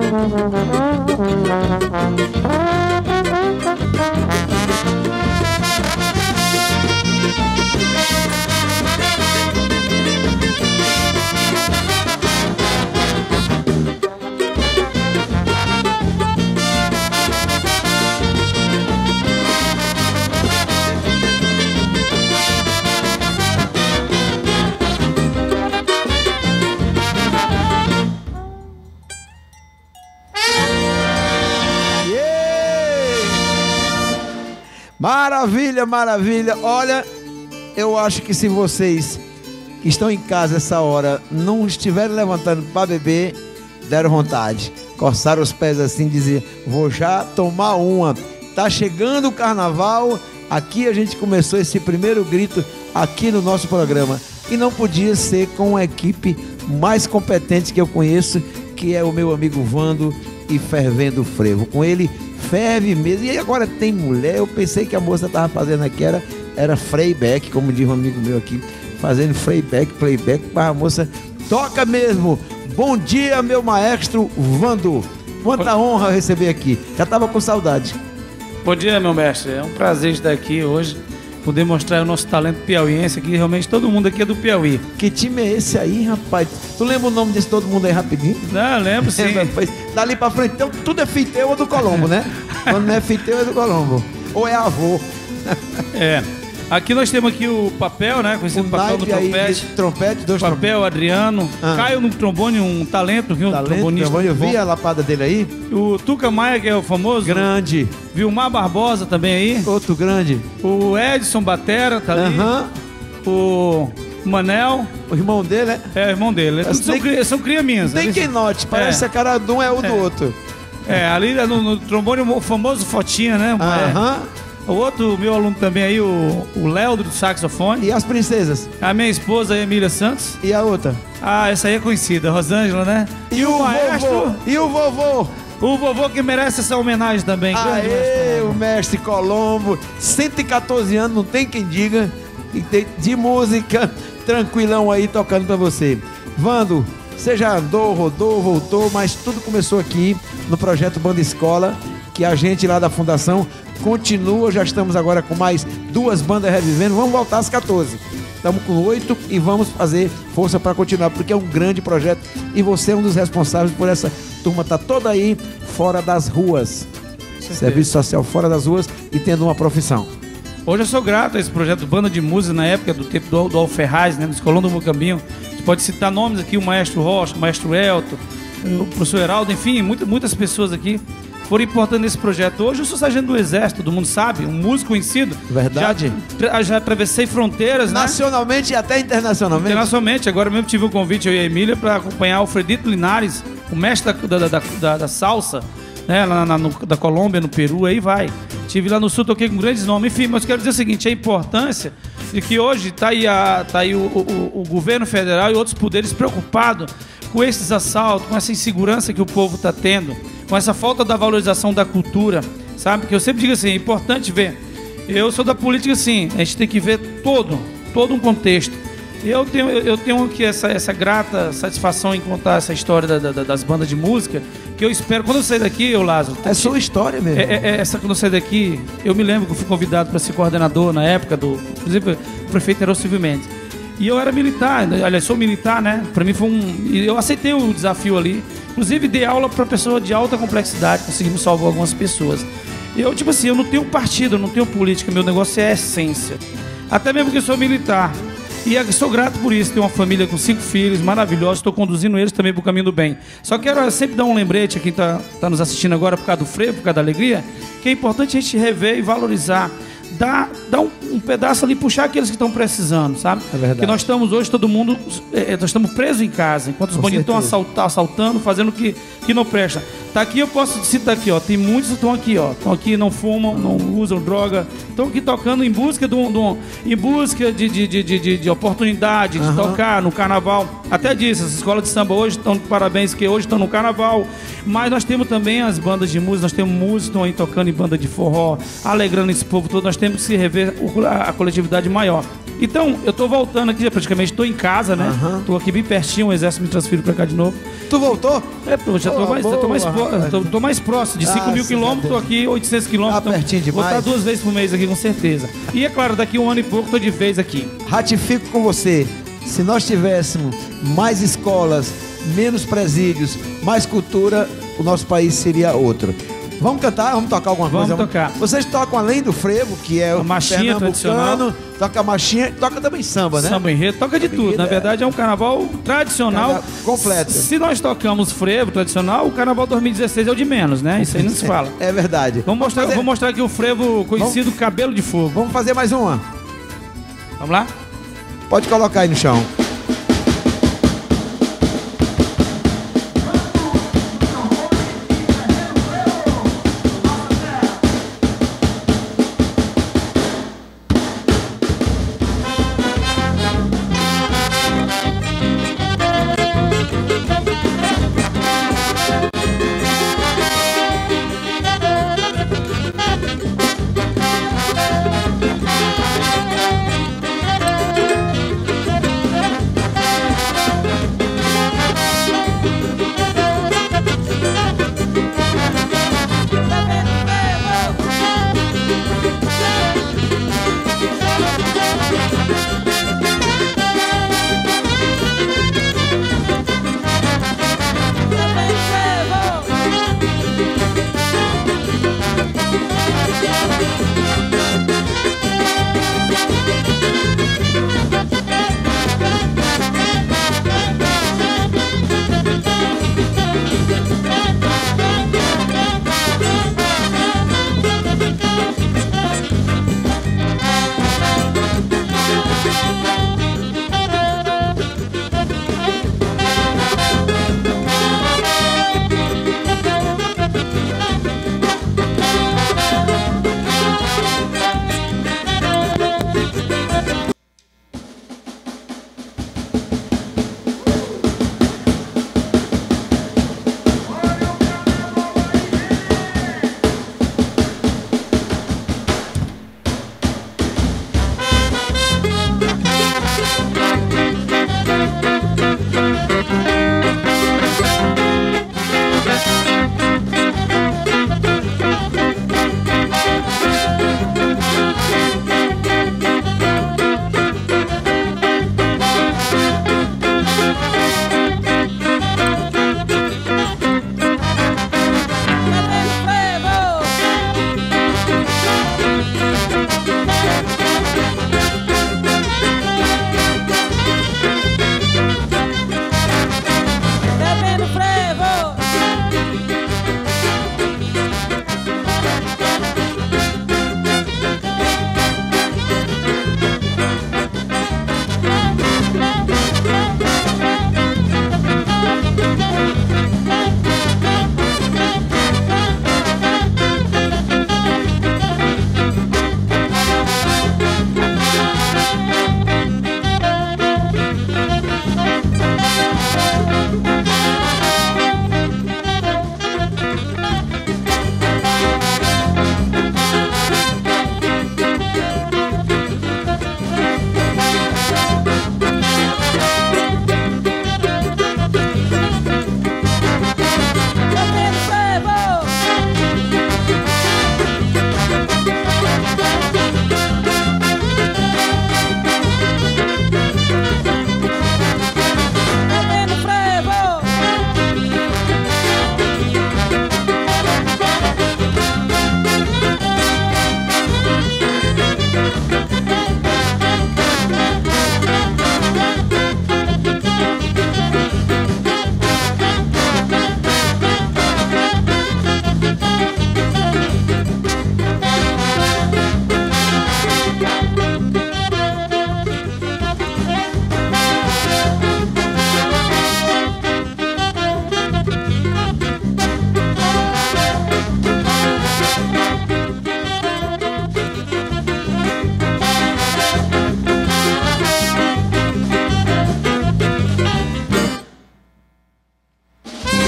Maravilha, maravilha. Olha, eu acho que se vocês que estão em casa essa hora não estiverem levantando para beber, deram vontade. Coçaram os pés assim, dizer, vou já tomar uma. Tá chegando o carnaval. Aqui a gente começou esse primeiro grito aqui no nosso programa. E não podia ser com a equipe mais competente que eu conheço, que é o meu amigo Vando e Fervendo Frevo. Com ele ferve mesmo. E agora tem mulher. Eu pensei que a moça estava fazendo aqui era playback, como diz um amigo meu aqui, fazendo playback, mas a moça toca mesmo. Bom dia, meu maestro Vando. Quanta honra receber aqui. Já estava com saudade. Bom dia, meu mestre. É um prazer estar aqui hoje, poder mostrar o nosso talento piauiense aqui. Realmente todo mundo aqui é do Piauí. Que time é esse aí, rapaz? Tu lembra o nome desse todo mundo aí rapidinho? Não, lembro sim. Dali pra frente, então tudo é fiteu ou do Colombo, né? Quando não é fiteu é do Colombo. Ou é avô. É. Aqui nós temos aqui o papel, né? Conhecido o papel do trompete. Trompete, dois papel, Adriano. Caio no trombone, um talento, viu? Um trombonista. Eu vi a lapada dele aí. O Tuca Maia, que é o famoso. Grande. Vilmar Barbosa também aí. Outro grande. O Edson Batera, tá ali. O Manel. O irmão dele, né? É, o irmão dele. São cria minhas. Tem quem note, parece que a cara de um é o do outro. É, ali no trombone, o famoso Fotinha, né? O outro, meu aluno também aí, o Léo do saxofone. E as princesas? A minha esposa, a Emília Santos. E a outra? Ah, essa aí é conhecida, a Rosângela, né? E o maestro? E o vovô? O vovô que merece essa homenagem também. Aê, o mestre Colombo. 114 anos, não tem quem diga. E tem de música, tranquilão aí, tocando pra você. Vando, você já andou, rodou, voltou, mas tudo começou aqui no projeto Banda Escola, que a gente lá da Fundação continua. Já estamos agora com mais 2 bandas revivendo. Vamos voltar às 14. Estamos com 8 e vamos fazer força para continuar, porque é um grande projeto e você é um dos responsáveis por essa turma estar toda aí fora das ruas. Serviço social fora das ruas e tendo uma profissão. Hoje eu sou grato a esse projeto Banda de Música na época do tempo do Alferraz, né, do Escolão do Mocambinho. A gente pode citar nomes aqui, o Maestro Rocha, o Maestro Elton, o Professor Heraldo, enfim, muitas pessoas aqui foram importantes nesse projeto. Hoje eu sou sargento do Exército, todo mundo sabe, um músico conhecido. Verdade. Já atravessei fronteiras, nacionalmente, né? E até internacionalmente. Internacionalmente. Agora mesmo tive um convite, eu e a Emília, para acompanhar o Alfredito Linares, o mestre da salsa, né, da Colômbia, no Peru, aí vai. Estive lá no Sul, toquei com grandes nomes. Enfim, mas quero dizer o seguinte, a importância de que hoje está aí o governo federal e outros poderes preocupados com esses assaltos, com essa insegurança que o povo está tendo, com essa falta da valorização da cultura, sabe? Porque eu sempre digo assim, é importante ver. Eu sou da política, assim, a gente tem que ver todo um contexto. Eu tenho aqui essa grata satisfação em contar essa história das bandas de música, que eu espero, quando eu sair daqui, Lázaro... É sua história mesmo. Quando eu sair daqui, eu me lembro que eu fui convidado para ser coordenador na época inclusive, o prefeito era o Silvio Mendes. E eu era militar, aliás, sou militar, né? Para mim foi eu aceitei o desafio ali. Inclusive, dei aula para pessoa de alta complexidade, conseguimos salvar algumas pessoas. E eu, tipo assim, eu não tenho partido, eu não tenho política, meu negócio é a essência. Até mesmo que eu sou militar. E sou grato por isso, tenho uma família com 5 filhos maravilhosos, estou conduzindo eles também para o caminho do bem. Só quero sempre dar um lembrete a quem está nos assistindo agora por causa do frevo, por causa da alegria, que é importante a gente rever e valorizar. Dar um pedaço ali, puxar aqueles que estão precisando, sabe? É verdade. Porque nós estamos hoje, todo mundo, nós estamos presos em casa, enquanto os bandidos estão assaltando, fazendo o que não presta. Tá aqui, eu posso citar aqui, ó, tem muitos que estão aqui, não fumam, não usam droga, estão aqui tocando em busca de oportunidade de tocar no carnaval. Até disso, as escolas de samba hoje estão de parabéns, que hoje estão no carnaval, mas nós temos também as bandas de música, nós temos músicos que estão aí tocando em banda de forró, alegrando esse povo todo. Nós temos que se rever o a coletividade maior. Então, eu tô voltando aqui, praticamente tô em casa, né? Tô aqui bem pertinho, o exército me transferiu pra cá de novo. Tu voltou? É, pô, já tô mais próximo, de 5.000 quilômetros, tô aqui 800 quilômetros. Tá pertinho demais. Vou estar 2 vezes por mês aqui, com certeza. E é claro, daqui 1 ano e pouco tô de vez aqui. Ratifico com você, se nós tivéssemos mais escolas, menos presídios, mais cultura, o nosso país seria outro. Vamos cantar? Vamos tocar alguma coisa? Vamos tocar. Vocês tocam além do frevo, que é o marchinha tradicional. Toca marchinha, toca também samba, né? Samba enredo, toca de tudo. Na verdade, é um carnaval tradicional. Completo. Se nós tocamos frevo tradicional, o carnaval 2016 é o de menos, né? Isso aí não se fala. É verdade. Vou mostrar aqui o frevo conhecido Cabelo de Fogo. Vamos fazer mais uma. Vamos lá? Pode colocar aí no chão.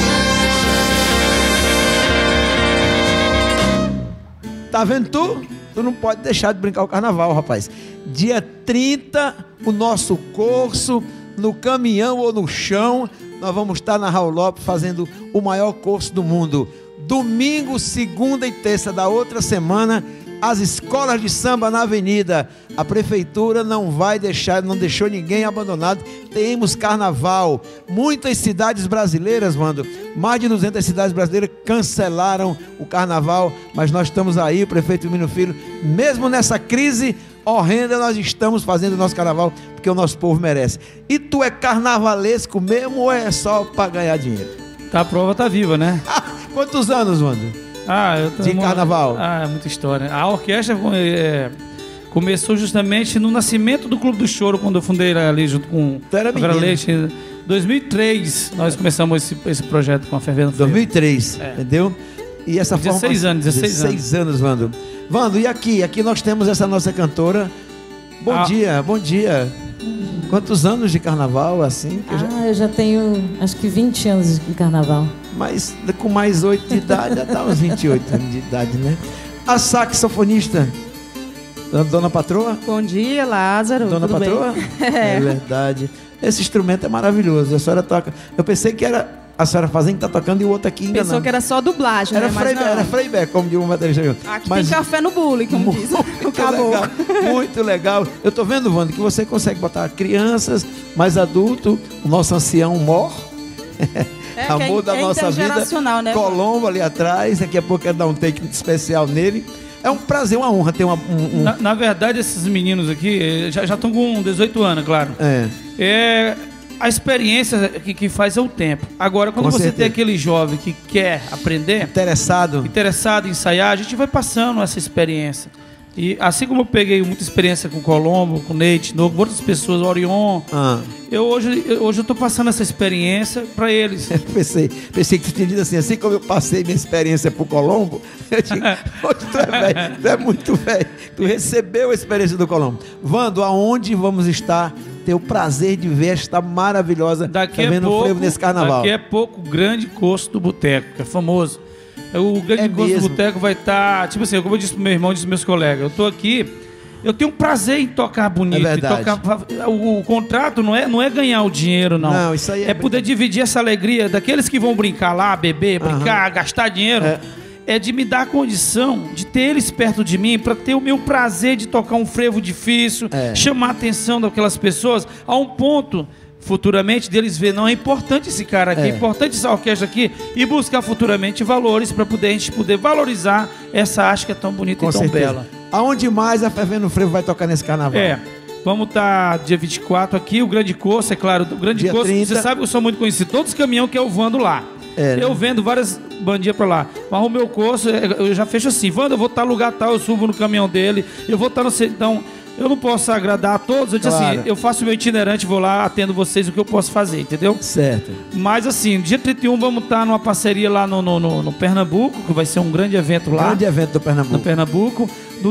Tá vendo tu? tu não pode deixar de brincar o carnaval, rapaz. Dia 30, o nosso curso, no caminhão ou no chão, nós vamos estar na Raul Lopes fazendo o maior curso do mundo. Domingo, segunda e terça da outra semana, as escolas de samba na avenida. A prefeitura não vai deixar, não deixou ninguém abandonado. Temos carnaval. Muitas cidades brasileiras, Wando, mais de 200 cidades brasileiras cancelaram o carnaval, mas nós estamos aí, o prefeito Mino Filho, mesmo nessa crise horrenda, nós estamos fazendo o nosso carnaval, porque o nosso povo merece. E tu é carnavalesco mesmo ou é só para ganhar dinheiro? Tá, a prova tá viva, né? Quantos anos, Wando? De carnaval? É muita história. A orquestra começou justamente no nascimento do Clube do Choro, quando eu fundei ali junto com a Vera Leite. Em 2003 nós começamos esse projeto com a Fervendo Frevo. 2003, entendeu? E essa 16 anos. 16 anos, Wando. Wando, e aqui nós temos essa nossa cantora. Bom dia. Quantos anos de carnaval, assim? Eu já tenho, acho que 20 anos de carnaval. Mas com mais 8 de idade, já tá uns 28 anos de idade, né? A saxofonista, Dona Patroa? Bom dia, Lázaro. Dona Tudo Patroa? Bem? É verdade. Esse instrumento é maravilhoso. A senhora toca. Eu pensei que era a senhora fazendo que tá tocando e o outro aqui enganando. Pensou que era só dublagem, era né? Era Freybeck, como diz o baterista. Aqui tem café no bule, como diz o caboclo. Muito legal. Eu tô vendo, Wando, que você consegue botar crianças, mais adulto, o nosso ancião Mor. Amor da nossa vida. Né, Colombo ali atrás. Daqui a pouco quero dar um take especial nele. É um prazer, uma honra ter Na verdade, esses meninos aqui já estão com 18 anos, claro. A experiência que faz é o tempo. Agora, quando você tem aquele jovem que quer aprender, interessado em ensaiar, a gente vai passando essa experiência. E assim como eu peguei muita experiência com o Colombo, com o Neite, Novo, outras pessoas, o Orion, hoje eu estou passando essa experiência para eles. pensei que tu tinha dito assim como eu passei minha experiência pro Colombo, eu digo, hoje tu é velho, tu é muito velho, tu recebeu a experiência do Colombo. Wando, aonde vamos estar? Ter o prazer de ver esta maravilhosa frevo nesse carnaval. Daqui a pouco, o Grande Curso do Boteco, que é famoso. O Grande Curso do Boteco vai estar, tipo assim, como eu disse pro meu irmão, disse pros meus colegas, eu tô aqui, eu tenho um prazer em tocar bonito. É verdade. O contrato não é ganhar o dinheiro, não. Não, isso aí é poder dividir essa alegria daqueles que vão brincar lá, beber, brincar, gastar dinheiro. É de me dar a condição de ter eles perto de mim para ter o meu prazer de tocar um frevo difícil, chamar a atenção daquelas pessoas a um ponto futuramente deles ver, não, é importante esse cara aqui, é importante essa orquestra aqui, e buscar futuramente valores para a gente poder valorizar essa arte que é tão bonita e tão bela. Aonde mais a Fervendo Frevo vai tocar nesse carnaval? Vamos estar dia 24 aqui, o Grande Curso, é claro, o Grande Curso, 30. Você sabe que eu sou muito conhecido, todos os caminhões que eu vando lá. Eu vendo várias bandinhas pra lá. Mas o meu curso, eu já fecho assim, Wando, eu vou estar no lugar tal, eu subo no caminhão dele, eu vou estar no... Então, eu não posso agradar a todos. Eu disse assim, eu faço o meu itinerante, vou lá, atendo vocês o que eu posso fazer, entendeu? Certo. Mas assim, dia 31 vamos estar numa parceria lá no Pernambuco, que vai ser um grande evento lá. Grande evento do Pernambuco. No Pernambuco.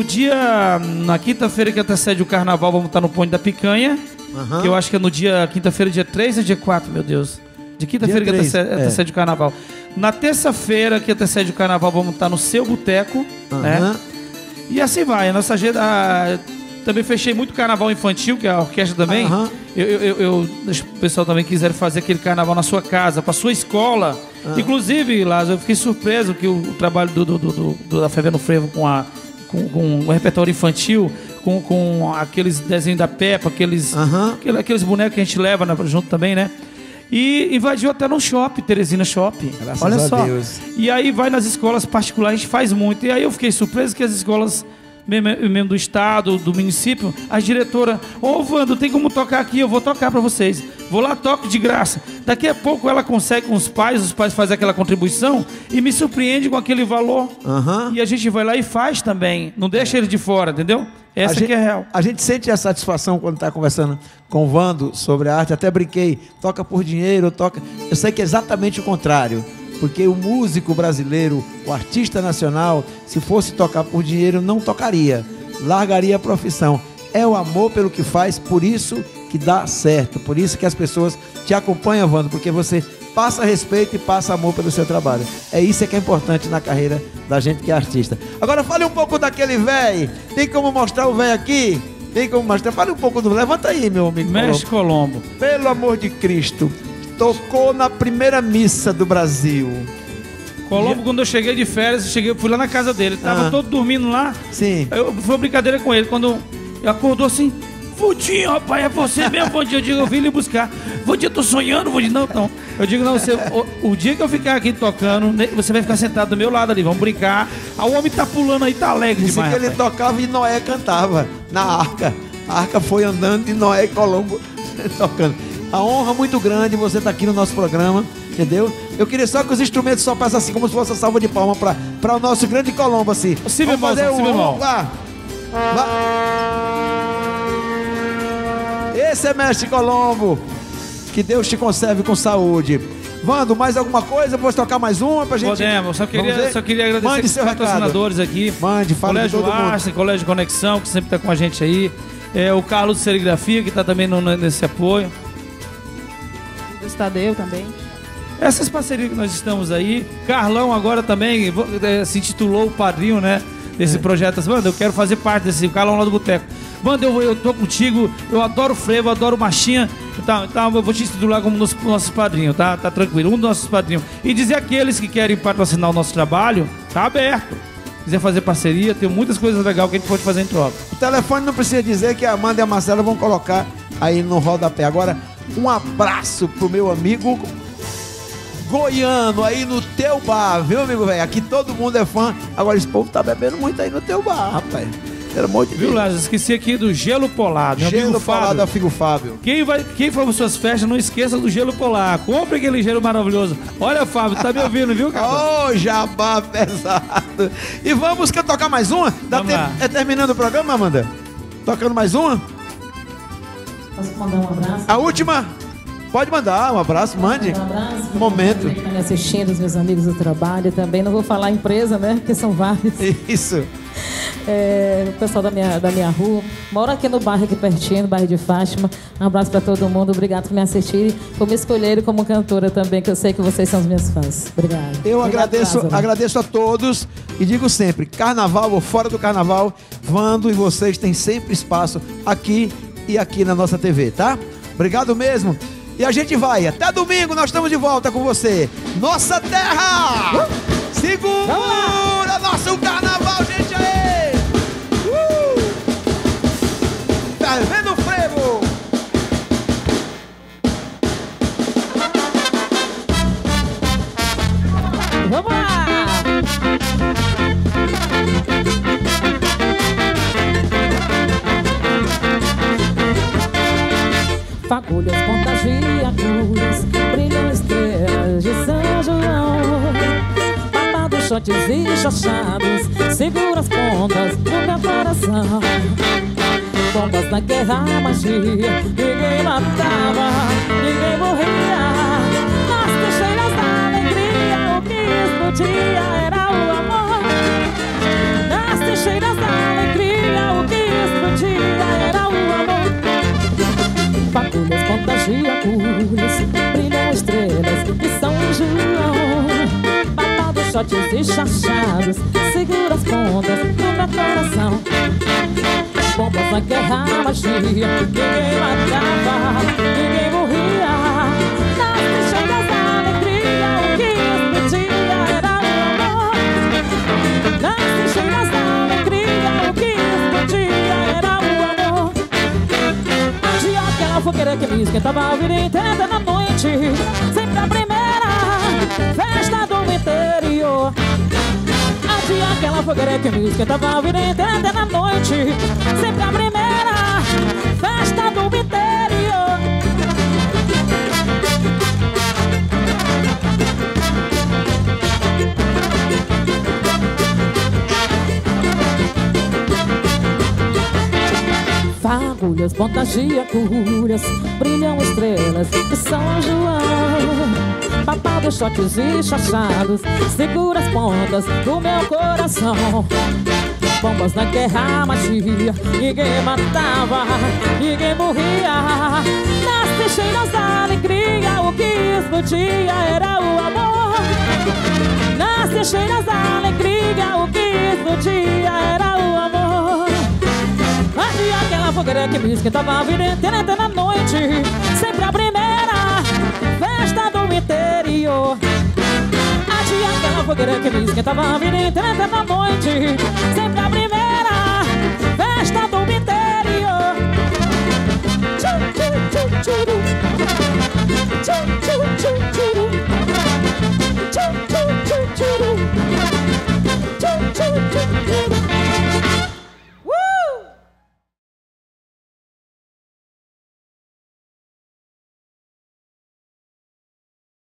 Na quinta-feira que antecede o carnaval, vamos estar no Ponte da Picanha, que eu acho que é no dia, quinta-feira, dia 3 ou dia 4, meu Deus? De quinta-feira que antecede o carnaval. Na terça-feira que antecede o carnaval, vamos estar no Seu Boteco, né? E assim vai. A nossa agenda... Também fechei muito carnaval infantil, que é a orquestra também. Eu deixo o pessoal também quiser fazer aquele carnaval na sua casa, para sua escola. Inclusive, Lázaro, eu fiquei surpreso que o trabalho da Fervendo Frevo com o repertório infantil, com aqueles desenhos da Peppa, aqueles bonecos que a gente leva junto também, né? E invadiu até no shopping, Teresina Shopping. Graças Olha só. a Deus. E aí vai nas escolas particulares, a gente faz muito. E aí eu fiquei surpreso que as escolas mesmo do estado, do município, as diretoras, Wando, tem como tocar aqui, eu vou tocar para vocês. Vou lá, toco de graça. Daqui a pouco ela consegue com os pais fazem aquela contribuição e me surpreende com aquele valor. E a gente vai lá e faz também. Não deixa ele de fora, entendeu? Essa que é real. A gente sente a satisfação quando está conversando com o Wando sobre a arte. Até brinquei, toca por dinheiro, toca... Eu sei que é exatamente o contrário. Porque o músico brasileiro, o artista nacional, se fosse tocar por dinheiro, não tocaria. Largaria a profissão. É o amor pelo que faz, por isso que dá certo. Por isso que as pessoas te acompanham, Wando, porque você passa respeito e passa amor pelo seu trabalho. É isso que é importante na carreira da gente que é artista. Agora fale um pouco daquele velho. Tem como mostrar o velho aqui? Tem como mostrar? Fale um pouco do... Levanta aí, meu amigo. Mestre Colombo. Pelo amor de Cristo. Tocou na primeira missa do Brasil. Colombo, quando eu cheguei de férias, fui lá na casa dele. Tava todo dormindo lá. Sim. Foi uma brincadeira com ele. Quando ele acordou assim... Vudinho, rapaz, é você mesmo, Vudinho. Eu digo, eu vim lhe buscar. Vudinho, eu tô sonhando, Vudinho. Não. Eu digo, não, o dia que eu ficar aqui tocando, você vai ficar sentado do meu lado ali, vamos brincar. O homem tá pulando aí, tá alegre Disse demais. Que ele tocava e Noé cantava na arca. A arca foi andando e Noé e Colombo tocando. A honra muito grande você tá aqui no nosso programa, entendeu? Eu queria só que os instrumentos só passassem assim, como se fosse a salva de palma para o nosso grande Colombo, assim. Si bemol, si bemol. Vá. Esse é Mestre Colombo. Que Deus te conserve com saúde. Vando, mais alguma coisa? Vou tocar mais uma pra gente... Podemos, só queria agradecer os patrocinadores aqui. Mande, fala Colégio de todo Arce, Colégio Conexão, que sempre tá com a gente aí. O Carlos de Serigrafia, que tá também nesse apoio. O Estadeu também. Essas parcerias que nós estamos aí. Carlão agora também se intitulou o padrinho, né? Desse projeto. Mano, eu quero fazer parte desse Carlão lá do Boteco. Mano, eu tô contigo, eu adoro frevo, eu adoro marchinha. Então eu vou te intitular como nosso padrinho, tá? Tá tranquilo, um dos nossos padrinhos. E dizer aqueles que querem patrocinar o nosso trabalho, tá aberto. Quiser fazer parceria, tem muitas coisas legais que a gente pode fazer em troca. O telefone não precisa dizer, que a Amanda e a Marcela vão colocar aí no rodapé. Agora, um abraço pro meu amigo goiano aí no teu bar, viu, amigo velho? Aqui todo mundo é fã. Agora esse povo tá bebendo muito aí no teu bar, rapaz. Pelo amor de Deus. Viu, Lázaro? Esqueci aqui do Gelo Polar. Gelo Polar do amigo Fábio. Quem for para suas festas, não esqueça do Gelo Polar. Compre aquele gelo maravilhoso. Olha, Fábio, tá me ouvindo, viu, cara? Ô, jabá pesado. E vamos, quer tocar mais uma? É terminando o programa, Amanda? Tocando mais uma? Posso mandar um abraço? A última? Pode mandar um abraço, mande. Um abraço. Momento. Que tá me assistindo, os meus amigos do trabalho também. Não vou falar empresa, né? Porque são vários. Isso. O pessoal da minha rua. Moro aqui no bairro, aqui pertinho, no bairro de Fátima. Um abraço para todo mundo. Obrigado por me assistirem, por me escolherem como cantora também, que eu sei que vocês são os meus fãs. Obrigado. Eu agradeço a todos e digo sempre, carnaval ou fora do carnaval, Vando e vocês têm sempre espaço aqui e aqui na nossa TV, tá? Obrigado mesmo. E a gente vai, até domingo nós estamos de volta com você. Nossa terra! Segura nosso carnaval, gente aí! Tá vendo o frevo? Vamos lá! Fagulhas, contagia cruz, brilham estrelas de São João. Papados, shots e chachados, segura as pontas do meu coração. Bombas na guerra, magia, ninguém matava, ninguém morria. Nas trincheiras da alegria, o que explodia era o amor. Nas trincheiras da alegria, o que explodia era o amor. Fagulhas, contagia cores, brilham estrelas de São João. Papados, shots e chachados, segura as pontas do meu coração. Bombas na guerra, magia, ninguém matava, ninguém morria. Nas trincheiras da alegria, o que explodia era o amor. Nas trincheiras da alegria, o que explodia era o amor. Onde aquela fogueira que me esquentava a vida inteira na noite, sempre a primeira festa do interior. Havia aquela fogueira que me esquentava a vida inteira na noite, sempre a primeira festa do interior. Fagulhas, contagia cúrias, brilham estrelas de São João. Papados, shots e chachados, segura as pontas do meu coração. Bombas na guerra, magia, ninguém matava, ninguém morria. Nas cheiras da alegria, o que explodia era o amor. Nas cheiras da alegria, o que explodia era o amor. Havia aquela fogueira que me esquentava a vida inteira na noite, sempre a primeira festa do interior. Havia aquela fogueira que me esquentava a vida inteira na noite, sempre